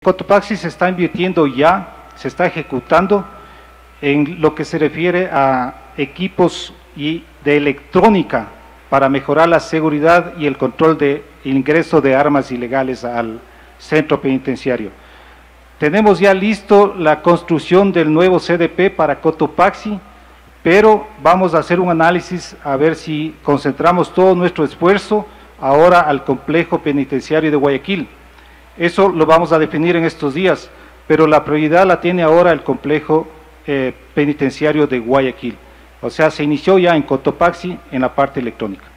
Cotopaxi se está invirtiendo ya, se está ejecutando en lo que se refiere a equipos de electrónica para mejorar la seguridad y el control del ingreso de armas ilegales al centro penitenciario. Tenemos ya listo la construcción del nuevo CDP para Cotopaxi, pero vamos a hacer un análisis a ver si concentramos todo nuestro esfuerzo ahora al complejo penitenciario de Guayaquil. Eso lo vamos a definir en estos días, pero la prioridad la tiene ahora el complejo penitenciario de Guayaquil. O sea, se inició ya en Cotopaxi en la parte electrónica.